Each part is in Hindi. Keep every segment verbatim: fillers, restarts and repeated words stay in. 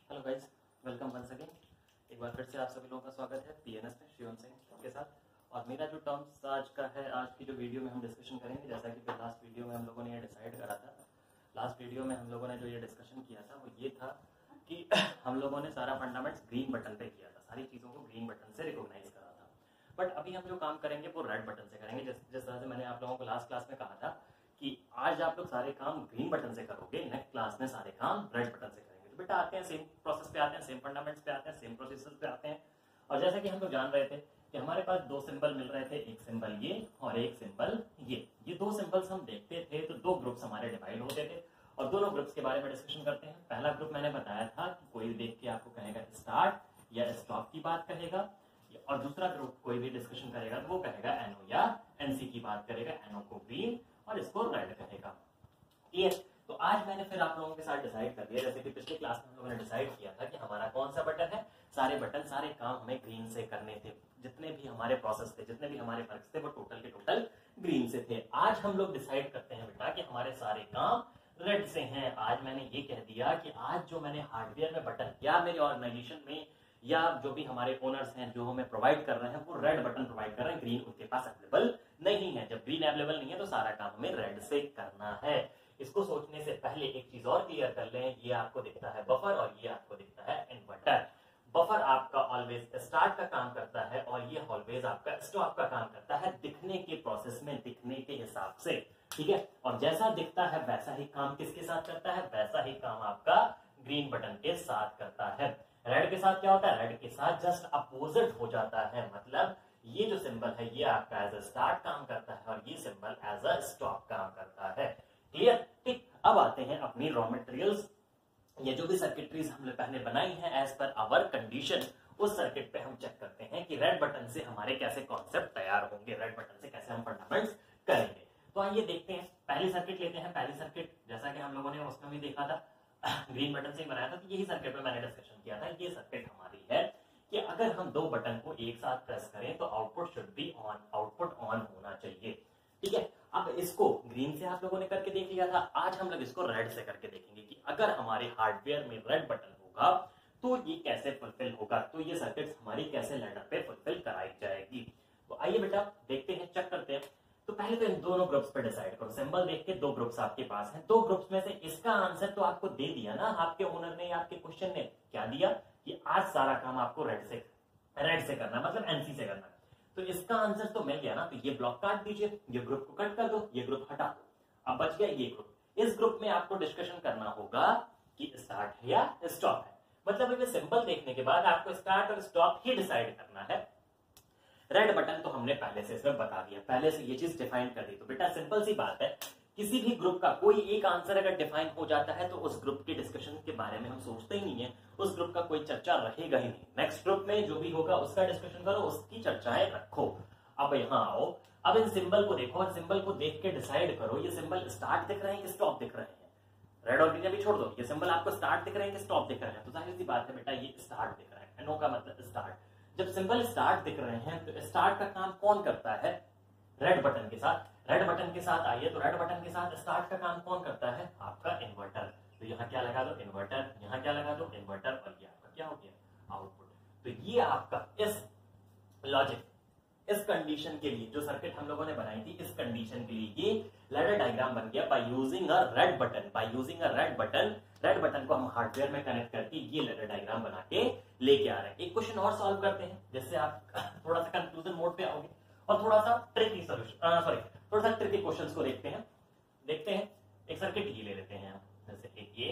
Hello guys, welcome once again. एक बार फिर से आप सभी लोगों का स्वागत है पीएनएस में शिवम सिंह के साथ। और मेरा जो टर्म्स आज का है, आज की जो वीडियो में हम डिस्कशन करेंगे, जैसा कि फिर लास्ट वीडियो में हम लोगों ने ये डिसाइड करा था। लास्ट वीडियो में हम लोगों ने जो ये डिस्कशन किया था वो ये था कि हम लोगों ने सारा फंडामेंट्स ग्रीन बटन पे किया था, सारी चीज़ों को ग्रीन बटन से रिकॉग्नाइज करा था। बट अभी हम जो काम करेंगे वो रेड बटन से करेंगे। जिस जिस तरह से मैंने आप लोगों को लास्ट क्लास में कहा था कि आज आप लोग सारे काम ग्रीन बटन से करोगे, नेक्स्ट क्लास में सारे काम रेड बटन से करेंगे। तो बेटा आते हैं सेम प्रोसेस पे आते हैं, सेम फंडामेंट्स पे आते हैं, सेम प्रोसेस पे आते हैं। और जैसा कि हम लोग जान रहे थे कि हमारे पास दो सिंबल मिल रहे थे, एक सिंबल ये और एक सिंबल ये। ये दो सिंबल्स हम देखते थे तो दो ग्रुप्स हमारे डिवाइड होते थे और दोनों ग्रुप्स के बारे में डिस्कशन करते हैं। पहला ग्रुप मैंने बताया था कि कोई देख के आपको कहेगा स्टार्ट या स्टॉप की बात कहेगा, और दूसरा ग्रुप कोई भी डिस्कशन करेगा तो वो कहेगा एनओ या एनसी की बात करेगा, एनओ को ग्रीन और इसको रेड कहेगा। क्लियर? तो आज मैंने फिर आप लोगों के साथ डिसाइड कर दिया, जैसे कि पिछले क्लास में हम लोगों ने डिसाइड किया था कि हमारा कौन सा बटन है, सारे बटन सारे काम हमें ग्रीन से करने थे। जितने भी हमारे प्रोसेस थे, जितने भी हमारे वर्क्स थे, वो टोटल के टोटल ग्रीन से थे। आज हम लोग डिसाइड करते हैं बेटा कि हमारे सारे काम रेड से हैं। आज मैंने ये कह दिया कि आज जो मैंने हार्डवेयर में बटन या मेरे ऑर्गेनाइजेशन में या जो भी हमारे ओनर्स हैं जो हमें प्रोवाइड कर रहे हैं वो रेड बटन प्रोवाइड कर रहे हैं, ग्रीन उनके पास अवेलेबल नहीं है। जब ग्रीन अवेलेबल नहीं है तो सारा काम हमें रेड से करना है। इसको सोचने से पहले एक चीज और क्लियर कर लें, ये आपको दिखता है बफर और ये आपको दिखता है इन्वर्टर। बफर आपका ऑलवेज स्टार्ट का काम करता है और ये ऑलवेज आपका स्टॉप का काम करता है, दिखने के प्रोसेस में, दिखने के हिसाब से। ठीक है, और जैसा दिखता है वैसा ही काम किसके साथ करता है, वैसा ही काम आपका ग्रीन बटन के साथ करता है। रेड के साथ क्या होता है, रेड के साथ जस्ट अपोजिट हो जाता है। मतलब ये जो सिंबल है ये आपका एज अ स्टार्ट काम करता है और ये सिंबल एज अ स्टॉप काम करता है। क्लियर? ठीक, अब आते हैं अपनी रॉ मटेरियल्स, ये जो भी सर्किटरीज हमने पहले बनाई है एज पर आवर कंडीशन, उस सर्किट पे हम चेक करते हैं कि रेड बटन से हमारे कैसे कॉन्सेप्ट तैयार होंगे, रेड बटन से कैसे हम फंडामेंट्स करेंगे। तो आइए देखते हैं, पहली सर्किट लेते हैं। पहली सर्किट जैसा कि हम लोगों ने उसमें भी देखा था ग्रीन बटन से बनाया था, तो यही सर्किट में मैंने डिस्कशन किया था। ये सर्किट हमारी है कि अगर हम दो बटन को एक साथ प्रेस करें तो output should be on, output on होना चाहिए। ठीक है, अब इसको ग्रीन से आप लोगों ने करके देख लिया था, आज हम लोग इसको रेड से करके देखेंगे कि अगर हमारे हार्डवेयर में रेड बटन होगा तो ये कैसे फुलफिल होगा, तो ये सर्किट हमारी कैसे लैडर पे फुलफिल कराई जाएगी। तो आइए बेटा देखते हैं, चेक करते हैं। तो पहले तो इन दोनों ग्रुप्स पे डिसाइड करो। सिंबल देख के दो ग्रुप्स आपके पास हैं, दो ग्रुप्स में से इसका आंसर तो आपको दे दिया ना आपके ओनर ने, आपके क्वेश्चन ने क्या दिया कि आज सारा काम आपको रेड से रेड से करना, मतलब एनसी से करना। तो इसका आंसर तो मिल गया ना, तो ये ब्लॉक काट दीजिए, ये ग्रुप को कट कर दो, ये ग्रुप हटा दो। अब बच गया ये ग्रुप। इस ग्रुप में आपको डिस्कशन करना होगा कि स्टार्ट है या स्टॉप है। मतलब ये सिंबल देखने के बाद आपको स्टार्ट और स्टॉप ही डिसाइड करना है। रेड बटन तो हमने पहले से इसमें बता दिया, पहले से ये चीज डिफाइन कर दी। तो बेटा सिंपल सी बात है, किसी भी ग्रुप का कोई एक आंसर अगर डिफाइन हो जाता है तो उस ग्रुप के डिस्कशन के बारे में हम सोचते ही नहीं है, उस ग्रुप का कोई चर्चा रहेगा ही नहीं। नेक्स्ट ग्रुप में जो भी होगा उसका डिस्कशन करो, उसकी चर्चाएं रखो। अब यहाँ आओ, अब इन सिंबल को देखो और सिंबल को देख के डिसाइड करो ये सिंबल स्टार्ट दिख रहे हैं कि स्टॉप दिख रहे हैं। रेड और ग्रीन भी छोड़ दो, ये सिंबल आपको स्टार्ट दिख रहे हैं कि स्टॉप दिख रहे हैं। तो जाहिर सी बात है बेटा ये स्टार्ट दिख रहा है, एनओ का मतलब स्टार्ट। जब सिंबल स्टार्ट दिख रहे हैं तो स्टार्ट का काम कौन करता है, रेड बटन के साथ। रेड बटन के साथ आइए, तो रेड बटन के साथ स्टार्ट का काम कौन करता है, आपका इन्वर्टर। तो यहाँ क्या लगा दो, इन्वर्टर, यहाँ क्या लगा दो, इन्वर्टर, और ये आपका क्या हो गया, आउटपुट। तो ये आपका इस लॉजिक, इस कंडीशन के लिए जो सर्किट हम लोगों ने बनाई थी, इस कंडीशन के लिए ये लैडर डायग्राम बन गया by using a red button. By using a red button, red button को हम हार्डवेयर में कनेक्ट करके ये लैडर डायग्राम बना के लेके आ रहे हैं। एक क्वेश्चन और सॉल्व करते हैं जिससे आप थोड़ा सा कंफ्यूजन मोड पे आओगे और थोड़ा सा ट्रिकी सॉल्यूशन, सॉरी थोड़ा सा ट्रिकी क्वेश्चंस को देखते हैं। देखते हैं एक सर्किट ये ले लेते हैं, जैसे एक ये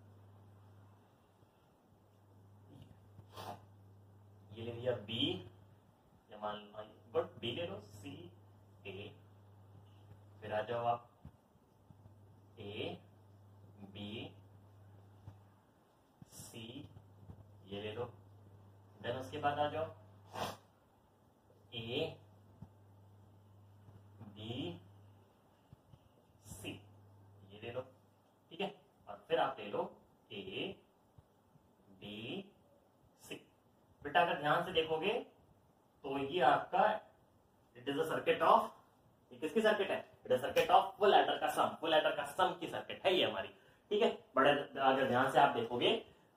ये ले लिया बी, या मान गुड बी ले लो, सी ए, फिर आ जाओ आप ए बी सी ये ले लो, देन उसके बाद आ जाओ ए बी सी ये ले लो। ठीक है, और फिर आप ले लो ए बी सी। बेटा अगर ध्यान से देखोगे तो ये आपका it is a circuit of, ये किसकी सर्किट है, it is circuit of full adder का सम, फुल एडर का सम की सर्किट है ये हमारी। ठीक है, बड़े अगर ध्यान से आप देखोगे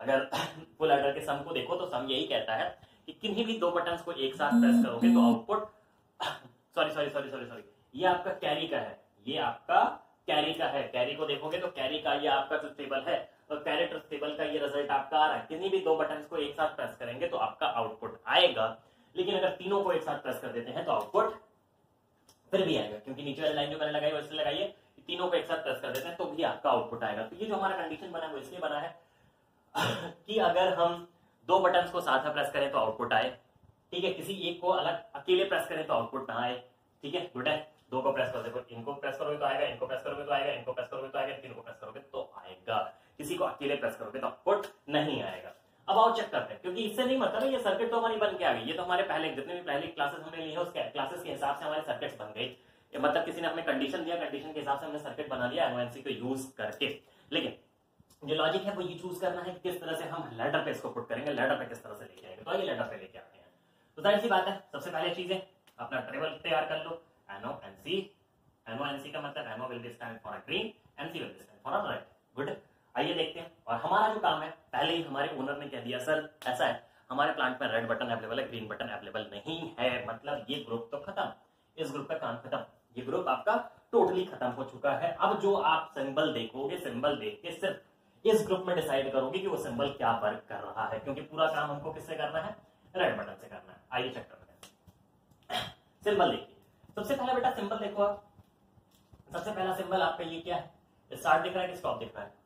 अगर फुल एडर के सम को देखो तो सम यही कहता है कि किन्हीं भी दो बटन्स को एक साथ प्रेस करोगे तो output sorry sorry sorry sorry sorry ये आपका कैरी का है, ये आपका कैरी का है। कैरी को देखोगे तो कैरी का ये आपका जो टेबल है तो कैरी ट्रुथ टेबल का ये रिजल्ट आपका आ रहा है। किन्हीं भी दो बटन्स को एक साथ प्रेस करेंगे तो आपका आउटपुट आएगा, लेकिन अगर तीनों को एक साथ प्रेस कर देते हैं तो आउटपुट फिर भी आएगा, क्योंकि नीचे वाली लाइन जो मैंने लगाई वैसे लगाइए, तीनों को एक साथ प्रेस कर देते हैं तो भी आपका आउटपुट आएगा। तो ये जो हमारा कंडीशन बना है वो इसलिए बना है कि अगर हम दो बटन्स को साथ में प्रेस करें तो आउटपुट आए, ठीक है। किसी एक को अलग अकेले प्रेस करें तो आउटपुट ना आए, ठीक है। गुड है, दो को प्रेस कर देखो, इनको प्रेस करोगे तो आएगा, इनको प्रेस करोगे तो आएगा, इनको प्रेस करोगे तो आएगा, तीनों को प्रेस करोगे तो आएगा। किसी को अकेले प्रेस करोगे तो आउटपुट नहीं आएगा। अब आओ चेक करते हैं, क्योंकि इससे नहीं मतलब ये सर्किट तो हमारी बन के आ गई, ये तो हमारे पहले जितने भी पहले क्लासेस हमने ली है उसके क्लासेस के हिसाब से हमारे सर्किट्स बन गई। मतलब किसी ने हमें कंडीशन दिया, कंडीशन के हिसाब से हमने सर्किट बना लिया एनओएनसी को यूज करके। लेकिन जो लॉजिक है वो ये चूज करना है कि किस तरह से हम लैडर पे इसको पुट करेंगे, लैडर पे किस तरह से लेके आएंगे। तो आइए लैडर पे लेके आते हैं। तो जाहिर सी बात है, सबसे पहले चीज है अपना टेबल तैयार कर लो। एनओएनसी, एनओएनसी का मतलब NO will be stand for green, NC will be stand for red. Good, आइए देखते हैं। और हमारा जो काम है, पहले ही हमारे ओनर ने कह दिया सर ऐसा है हमारे प्लांट में रेड बटन अवेलेबल है, ग्रीन बटन अवेलेबल नहीं है, मतलब ये ग्रुप तो खत्म, इस ग्रुप का काम खत्म, ये ग्रुप आपका टोटली खत्म हो चुका है। अब जो आप सिंबल देखोगे, सिंबल देख के सिर्फ इस ग्रुप में डिसाइड करोगे कि वो सिंबल क्या वर्क कर रहा है, क्योंकि पूरा काम हमको किससे करना है, रेड बटन से करना है। आइए चेक करते हैं। सिंबल देखिए, सबसे पहला बेटा सिंबल देखो आप, सबसे पहला सिंबल आपका ये क्या है, स्टार्ट दिख रहा है कि स्टॉप दिख रहा है?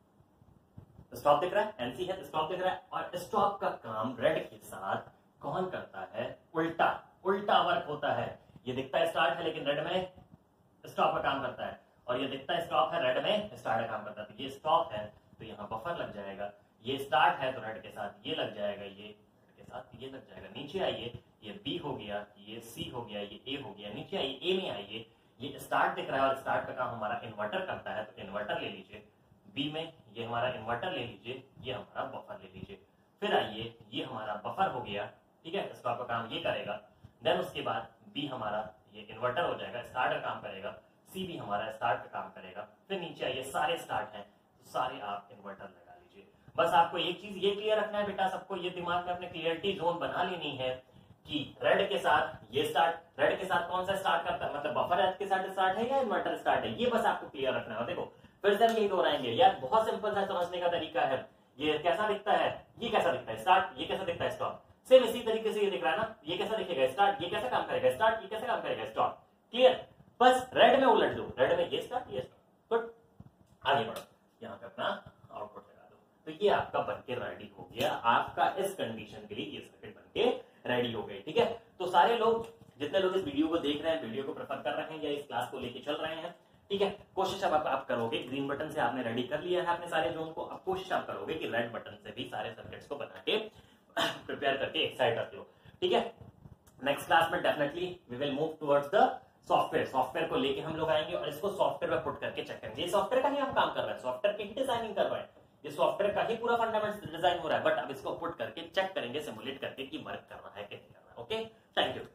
स्टॉप दिख रहा है, एनसी है, स्टॉप दिख रहा है। और स्टॉप का काम रेड के साथ कौन करता है, उल्टा, उल्टा वर्क होता है। ये दिखता है स्टार्ट है लेकिन रेड में स्टॉप का काम करता है, और ये दिखता है स्टॉप है रेड में स्टार्ट का काम करता है। तो ये स्टॉप है तो यहाँ बफर लग जाएगा, ये स्टार्ट है तो रेड के साथ ये लग जाएगा, ये रेड के साथ ये लग जाएगा। नीचे आइए, ये बी हो गया, ये सी हो गया, ये ए हो गया। नीचे आइए, ए में आइए, ये स्टार्ट दिख रहा है और स्टार्ट का काम हमारा इन्वर्टर करता है, तो इन्वर्टर ले लीजिए। बी में ये हमारा इन्वर्टर ले लीजिए, ये हमारा बफर ले लीजिए। फिर आइए, ये हमारा बफर हो गया, ठीक है, स्टॉप का काम ये करेगा। देन उसके बाद बी हमारा ये इन्वर्टर हो जाएगा, स्टार्ट का काम करेगा। सी भी हमारा स्टार्ट का काम करेगा। फिर नीचे आइए, सारे स्टार्ट हैं तो सारे आप इन्वर्टर लगा लीजिए। बस आपको एक चीज ये क्लियर रखना है बेटा, सबको ये दिमाग में अपने क्लियरिटी जोन बना लेनी है कि रेड के साथ ये स्टार्ट, रेड के साथ कौन सा स्टार्ट करता है, मतलब बफर रेड के साथ स्टार्ट है या इन्वर्टर स्टार्ट है, ये बस आपको क्लियर रखना है। देखो फिर से हम यही दोहराएंगे यार, बहुत सिंपल सा समझने का तरीका है। ये कैसा दिखता है, ये कैसा दिखता है स्टार्ट, ये कैसा दिखता है स्टॉप, सेम इसी तरीके से ये दिख रहा है ना, ये कैसा दिखेगा स्टार्ट, ये कैसे काम करेगा स्टार्ट, ये कैसे काम करेगा स्टॉप। क्लियर, बस रेड में उलट दो, रेड में ये स्टार्ट ये स्टॉप। गुड, आगे बढ़ो, यहाँ पे अपना आउटपुट लगा दो। तो ये आपका बनके रेडी हो गया, आपका इस कंडीशन के लिए ये सर्किट बनके रेडी हो गई। ठीक है, तो सारे लोग, जितने लोग इस वीडियो को देख रहे हैं, वीडियो को प्रेफर कर रहे हैं या इस क्लास को लेके चल रहे हैं, ठीक है, कोशिश अब आप, आप करोगे, ग्रीन बटन से आपने रेडी कर लिया है अपने सारे जोन को, अब कोशिश आप करोगे कि रेड बटन से भी सारे सर्किट्स को बना के प्रिपेयर करके एक्साइट रख लो। ठीक है, नेक्स्ट क्लास में definitely we will move towards the software, software को लेके हम लोग आएंगे और इसको सॉफ्टवेयर में पुट करके चेक करेंगे। ये सॉफ्टवेयर का ही हम काम कर रहे हैं, सॉफ्टवेयर की ही डिजाइनिंग कर रहे हैं, ये सॉफ्टवेयर का ही पूरा फंडामेंटल डिजाइन हो रहा है, बट अब इसको पुट करके चेक करेंगे, सिमुलेट करके कि वर्क कर रहा है कि नहीं कर रहा है। Okay, thank you.